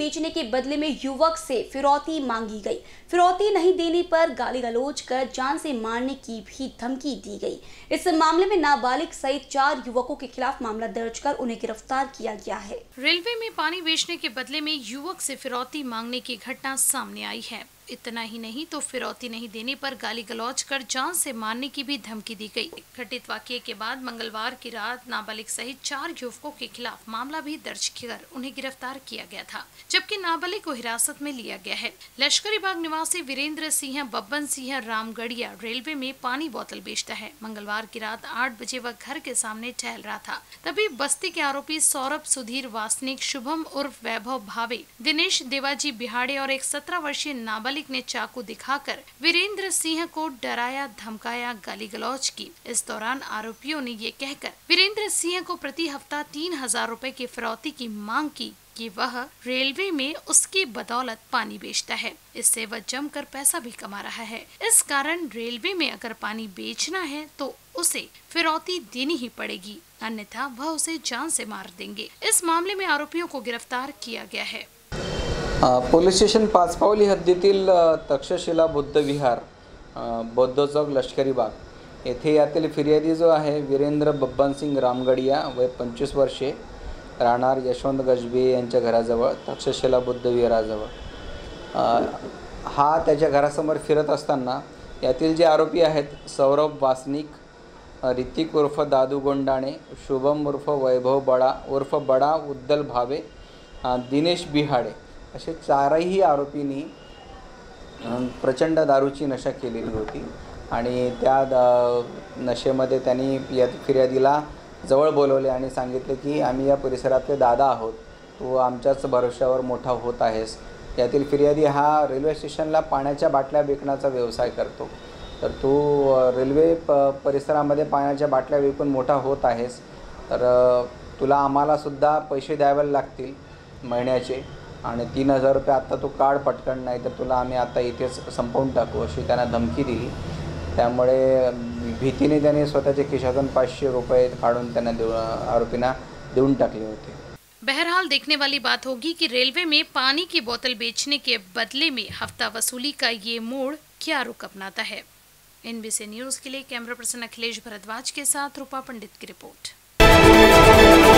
बेचने के बदले में युवक से फिरौती मांगी गई। फिरौती नहीं देने पर गाली गलौज कर जान से मारने की भी धमकी दी गई। इस मामले में नाबालिग सहित 4 युवकों के खिलाफ मामला दर्ज कर उन्हें गिरफ्तार किया गया है। रेलवे में पानी बेचने के बदले में युवक से फिरौती मांगने की घटना सामने आई है। इतना ही नहीं तो फिरौती नहीं देने पर गाली गलौज कर जान से मारने की भी धमकी दी गई। घटित वाकये के बाद मंगलवार की रात नाबालिग सहित 4 युवकों के खिलाफ मामला भी दर्ज कर उन्हें गिरफ्तार किया गया था, जबकि नाबालिग को हिरासत में लिया गया है। लश्करी बाग निवासी वीरेंद्र सिंह बब्बन सिंह रामगढ़िया रेलवे में पानी बोतल बेचता है। मंगलवार की रात 8 बजे वह घर के सामने टहल रहा था, तभी बस्ती के आरोपी सौरभ सुधीर वासनिक, शुभम उर्फ वैभव भावे, दिनेश देवाजी बिहाड़े और एक 17 वर्षीय नाबालिग ने चाकू दिखाकर वीरेंद्र सिंह को डराया, धमकाया, गाली गलौज की। इस दौरान आरोपियों ने ये कहकर वीरेंद्र सिंह को प्रति हफ्ता 3000 रुपए की फिरौती की मांग की कि वह रेलवे में उसकी बदौलत पानी बेचता है। इससे वह जमकर पैसा भी कमा रहा है। इस कारण रेलवे में अगर पानी बेचना है तो उसे फिरौती देनी ही पड़ेगी, अन्यथा वह उसे जान से मार देंगे। इस मामले में आरोपियों को गिरफ्तार किया गया है। पोलीस स्टेशन पाचपावली हद्दीतील तक्षशिला बुद्ध विहार, बौद्ध चौक, लष्करी बाग येथे यातील फिर्यादी जो आहे वीरेंद्र बब्बन सिंग रामगडिया, वय 25 वर्षे, राहणार यशवंत गजबे यांच्या घराजवळ तक्षशिला बुद्ध विहाराजवळ, हा त्याच्या घरासमोर फिरत असताना यातील जे आरोपी आहेत सौरभ वासनिक, ऋतिक उर्फ दादू गोंडाणे, शुभम उर्फ वैभव बडा उर्फ बडा उद्दल भावे, दिनेश बिहाडे असे 4ही आरोपींनी प्रचंड दारूची नशा केलेली होती आणि त्या नशेमध्ये त्यांनी या फिर्यादीला जवळ बोलवले आणि सांगितले की आम्ही या परिसरातले दादा आहोत, तू आमच्याच भरोश्यावर मोठा होत आहेस। यातील फिर्यादी हा रेल्वे स्टेशनला पाण्याच्या बाटल्या विकण्याचा व्यवसाय करतो, तर तू रेल्वे परिसरामध्ये पाण्याच्या बाटल्या विकून मोठा होत आहेस, तर तुला आम्हाला सुद्धा पैसे द्यावे लागतील महिन्याचे आणि 3000 रुपये आता तू काढ पटकन, नाही तर तुला आम्ही आता इथेच संपवून टाकू अशी त्यांना धमकी दिली। त्यामुळे भीतीने त्याने स्वतःच्या खिशातून 500 रुपये काढून त्यांना आरोपींना देऊन टाकले होते। बहरहाल देखने वाली बात होगी कि रेलवे में पानी की बोतल बेचने के बदले में हफ्ता वसूली का ये मोड़ क्या रुख अपनाता है। NBC न्यूज के लिए कैमरा पर्सन अखिलेश भारद्वाज के साथ रूपा पंडित की रिपोर्ट।